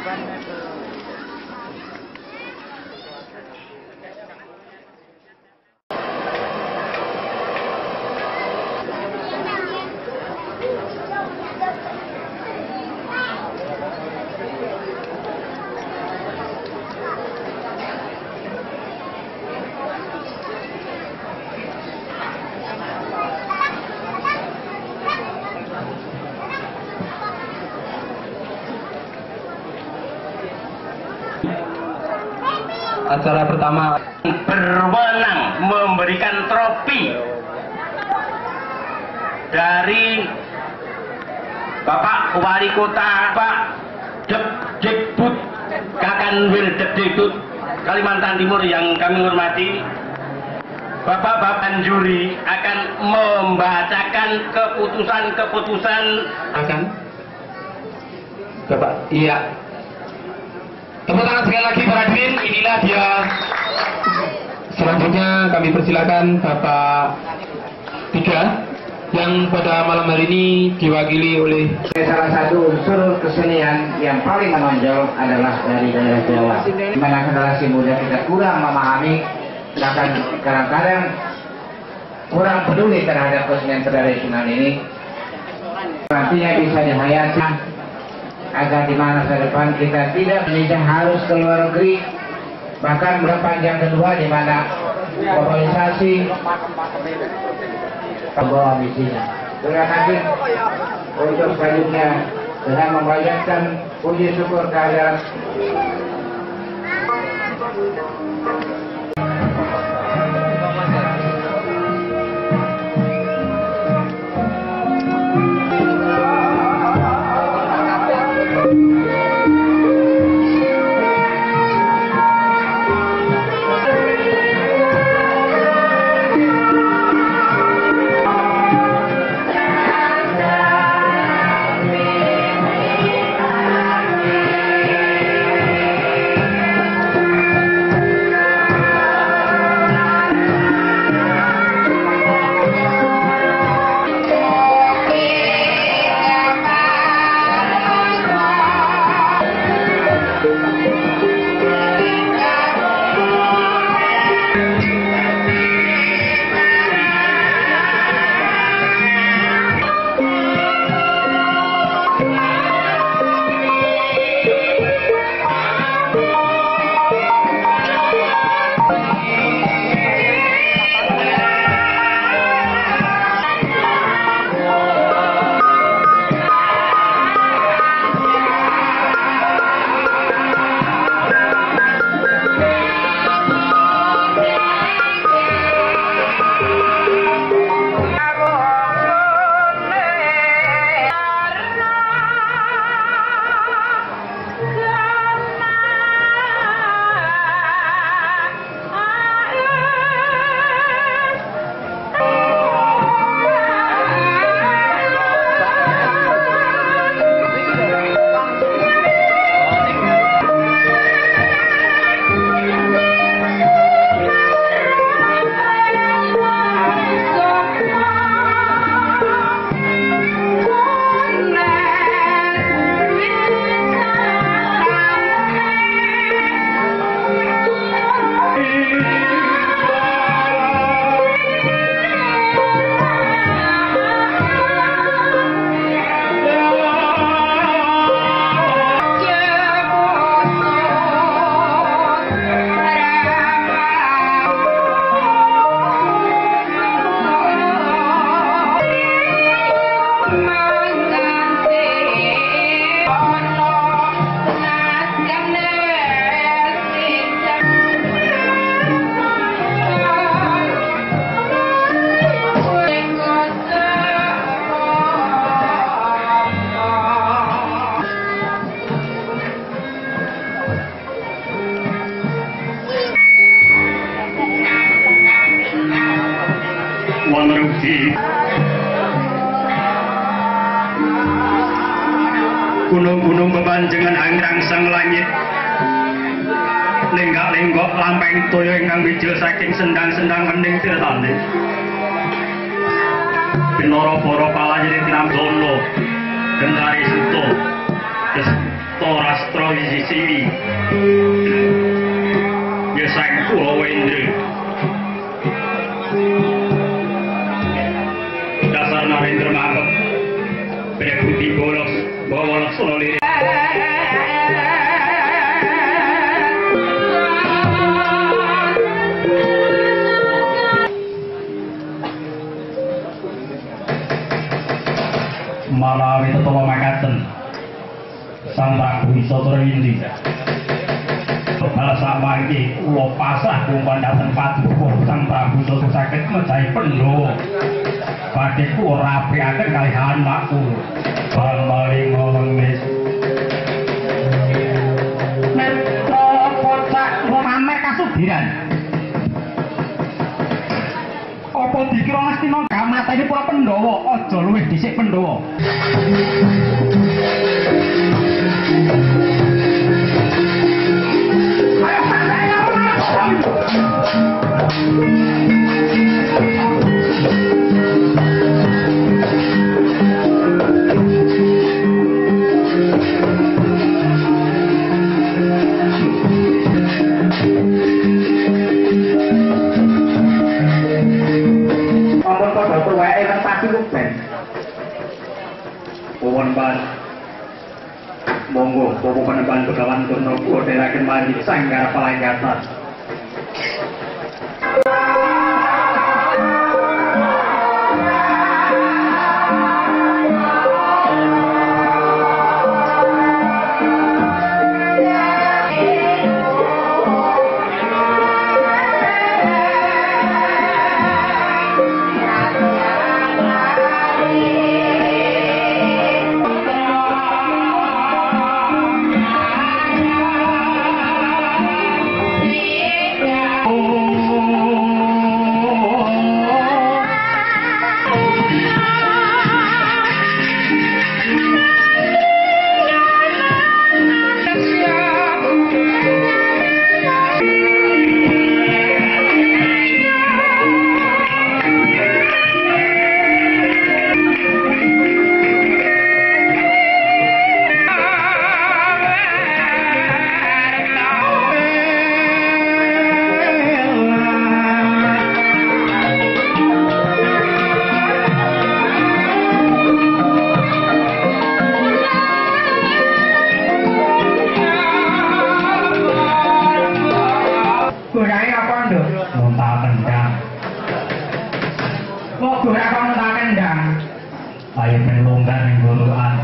Acara pertama berwenang memberikan trofi dari Bapak Wali Kota Pak Depdikbud Kakanwil Depdikbud Kalimantan Timur yang kami hormati. Bapak-bapak juri akan membacakan keputusan-keputusan. akan Bapak, iya. Tepuk tangan sekali lagi para hadirin. Inilah dia. Selanjutnya kami persilakan Bapak Tiga yang pada malam hari ini diwakili oleh salah satu unsur kesenian yang paling menonjol adalah dari daerah Jawa. Di mana generasi muda kita kurang memahami, bahkan kadang-kadang kurang peduli terhadap kesenian tradisional ini. Nantinya bisa dihayati agar di masa depan kita tidak harus ke luar negeri, bahkan berpanjang kedua di mana globalisasi membawa misinya. Terima kasih untuk selanjutnya dengan membayangkan puji syukur kehadiran gunung-gunung bebanjengan hangrang sang langit, lenggak-lenggok lampeng toyo ingkang wijil saking sendang-sendang kening tirtane. Pinoro-poro palajene tinamdono, gendari suto, desto rastro wisi Siwi. Ya sang kula Wendra. Dasar Narendra mangkep. Budi bolos bawa laksana lirik. Malawi tetapa makaten Sang Prabu Wisata Indi bala samangke kula pasrah kumpan dhateng paduka Sang Prabu Wisata saged mejahi Pandhawa badhe kula rapiaken kalih anakku Bamaling Ngemis Netra kocak pamer kasugiran apa dikira Ngastina gamateni para Pandhawa aja luwih dhisik Pandhawa. Monggo Bapak Panembahan Begawan Turna kula dherekaken mari sanggar palanggatan. Ayo penlonggar ning gorokan.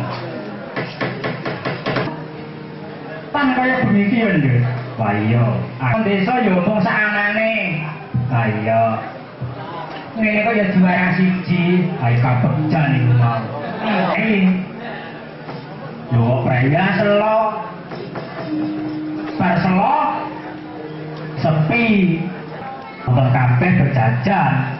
Tan kaya begini lho. Wah iya. Desa ya mung saanane. Ah iya. Ngene kok ya juara siji. Ayo kabegjan iku mau. Lho praya selo. Bar selo sepi. Nonton kabeh berjajan.